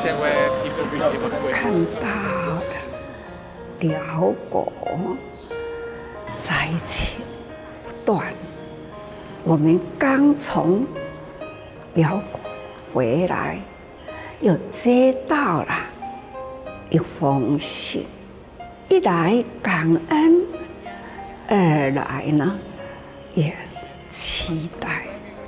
看到了辽国灾情不断，我们刚从辽国回来，又接到了一封信，一来感恩，二来呢也期待，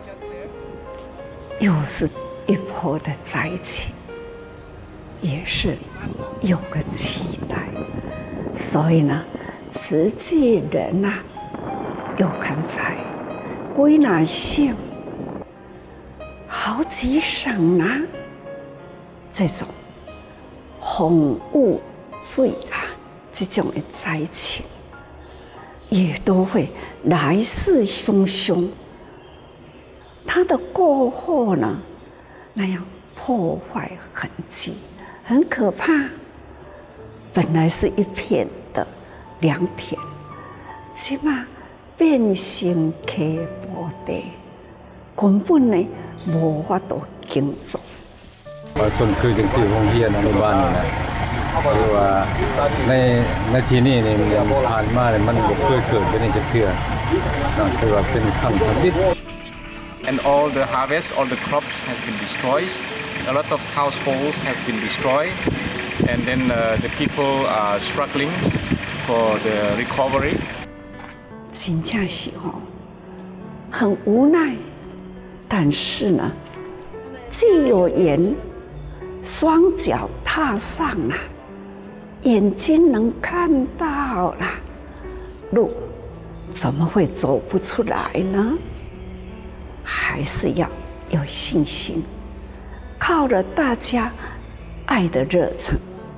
又是一波的灾情，也是有个期待，所以呢，慈济人呐，又看在归纳县好几省啊，这种洪雾水啦，这种的灾情，也都会来势汹汹。它的过后呢，那样破坏痕迹，很可怕。本来是一片的良田，起码变成溪坡地，根本呢无法度耕作。 ส่วนคือจังสี่โรงเรียนอนุบาลนี่นะคือว่าในที่นี่เนี่ยมันผ่านมาเนี่ยมันบ่เคยเกิดเป็นจักเทื่อนั่นคือว่าเป็นครั้งที่ And all the harvest, all the crops has been destroyed. A lot of households have been destroyed, and then the people are struggling for the recovery. 真正是很无奈，但是呢，既有缘，双脚踏上了，眼睛能看到了，路怎么会走不出来呢？还是要有信心，靠着大家爱的热忱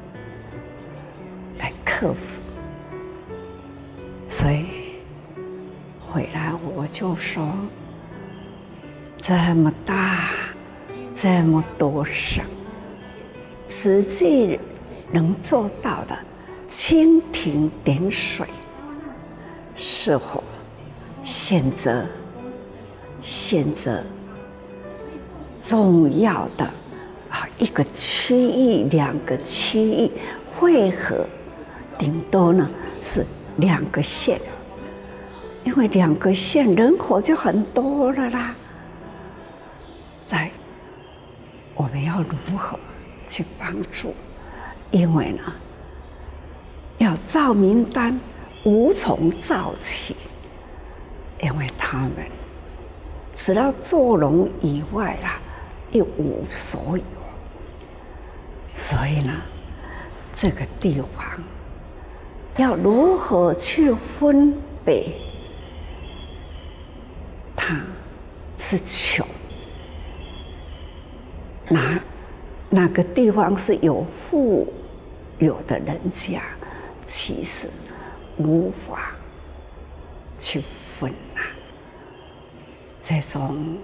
来克服。所以回来我就说，这么大，这么多省，慈济能做到的蜻蜓点水，是否选择重要的一个区域、两个区域汇合，顶多呢是2个县，因为2个县人口就很多了啦。我们要如何去帮助？因为呢，要造名单无从造起，因为他们除了做农以外啦，一无所有。所以呢，这个地方要如何去分别？它是穷，哪个地方是有富有的人家，其实无法去分啊。这种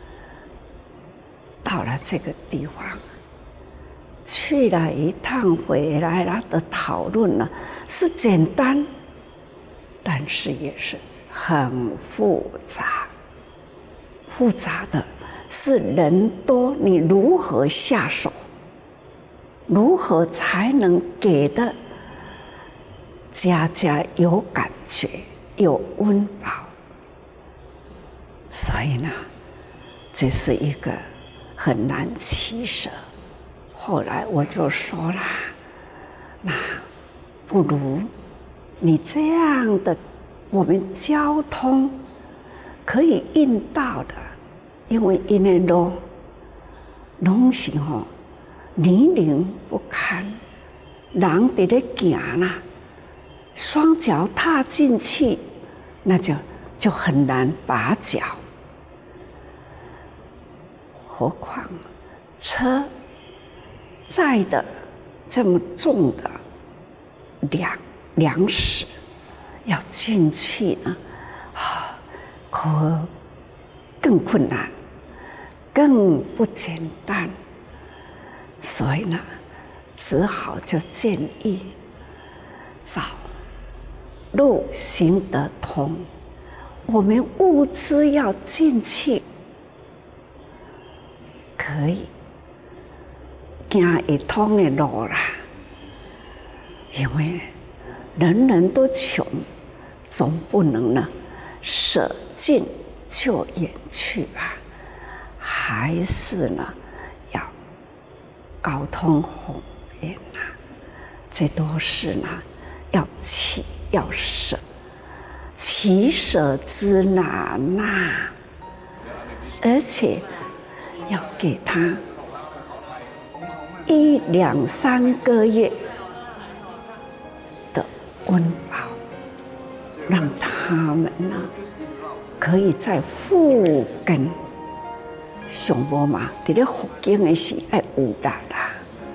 到了这个地方，去了一趟回来了的讨论呢，是简单，但是也是很复杂。复杂的是人多，你如何下手？如何才能给的家家有感觉、有温饱？所以呢，这是一个很难取舍。后来我就说啦，那不如你这样的，我们交通可以运到的，因为因为路拢是泥泞不堪，人在咧行啦，双脚踏进去，那就很难拔脚。何况车载的这么重的粮食要进去呢，可更困难，更不简单。所以呢，只好就建议找路行得通，我们物资要进去，可以行会通的路啦。因为人人都穷，总不能呢舍近就远去吧，还是呢要高通宏远呐。这都是呢要起要舍，起舍之难呐，而且要给他1、2、3个月的温饱，让他们呢可以再复根。上无嘛，伫咧复经的时要有力啦。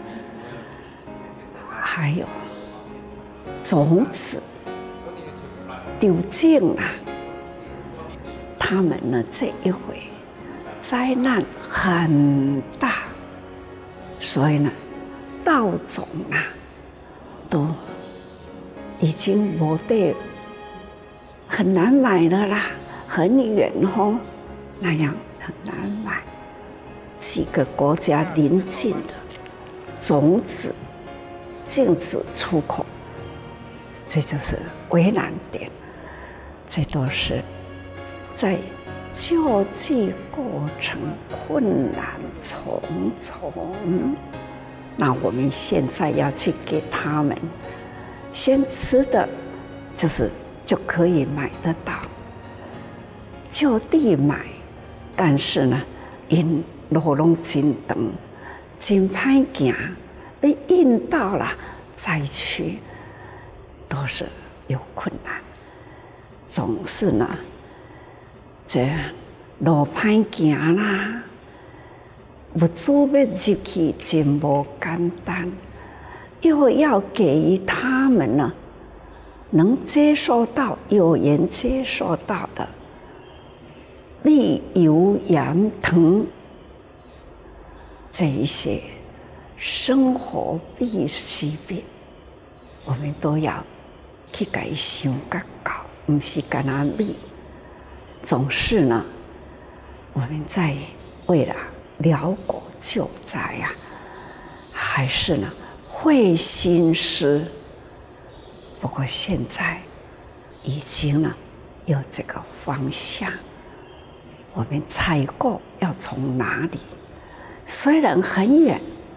还有种子丢尽啦，他们呢这一回灾难很大，所以呢稻种啊都已经没得，很难买了啦，很远哦，那样很难买。几个国家邻近的种子禁止出口，这就是为难点。这都是在救济过程困难重重。那我们现在要去给他们先吃的，就可以买得到，就地买。但是呢，因路拢真长，真歹行，被运到了灾区，都是有困难。总是呢，这路歹行啦，物资要入去真无简单，又要给予他们呢能接受到、有缘接受到的米油盐糖这一些生活必需品，我们都要去给它想较到，不是干那米。总是呢，我们在为了辽国救灾啊，还是呢会心思。不过现在已经呢有这个方向，我们采购要从哪里？虽然很远，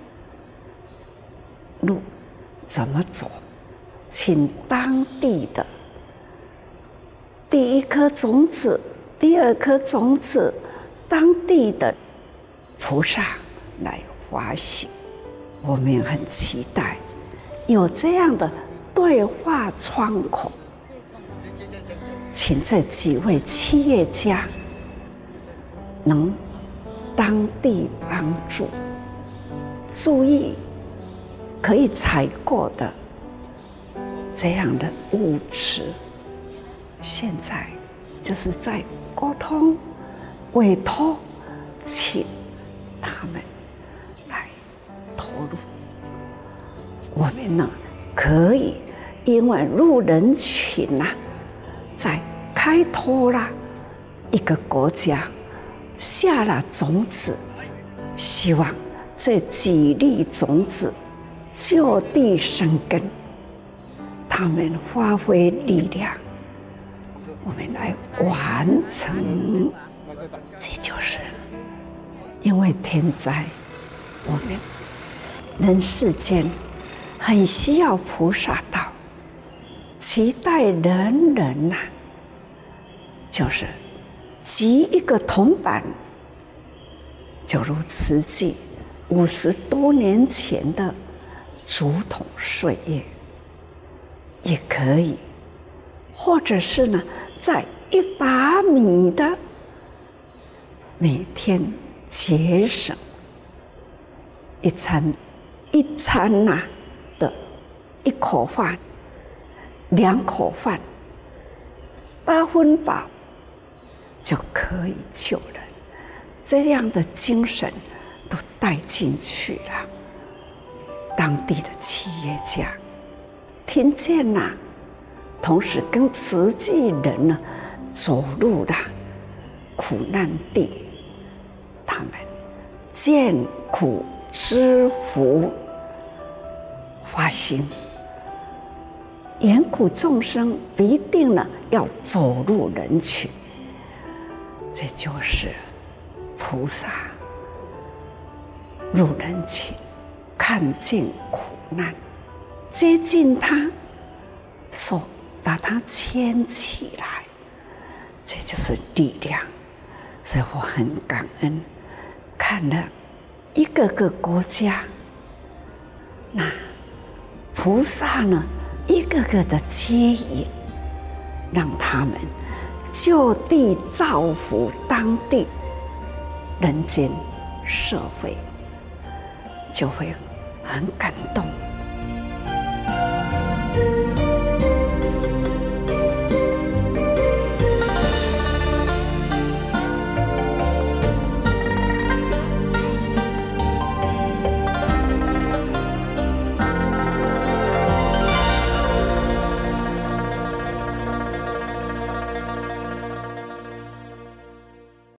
路怎么走？请当地的第一颗种子、第二颗种子，当地的菩萨来发行。我们也很期待有这样的对话窗口，请这几位企业家能当地帮助，注意可以采购的这样的物质。现在就是在沟通、委托，请他们来投入。我们呢，可以因为入人群啊，在开拓啦一个国家，下了种子，希望这几粒种子就地生根，他们发挥力量，我们来完成。这就是因为天灾，我们人世间很需要菩萨道，期待人人呐，就是集一个铜板，就如慈济50多年前的竹筒岁月，也可以，或者是呢，在1把米的每天节省一餐呐的1口饭、2口饭，8分饱就可以救人。这样的精神都带进去了。当地的企业家听见了，同时跟慈济人呢走入了苦难地，他们见苦知福发心，缘苦众生一定呢要走入人群，这就是菩萨入人群，看见苦难，接近他，手把他牵起来，这就是力量。所以我很感恩，看了一个个国家，那菩萨呢，一个个的接引，让他们就地造福当地人间社会，就会很感动。